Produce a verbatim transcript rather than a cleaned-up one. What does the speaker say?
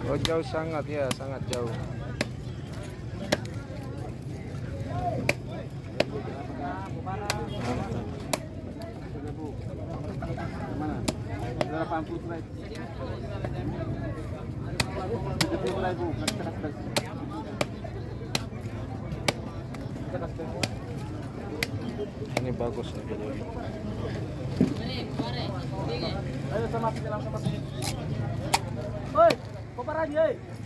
Oh jauh sangat ya, sangat jauh. Ini bagus nih video ini. Ayo sama sini, sama sini. Oi, koper aja,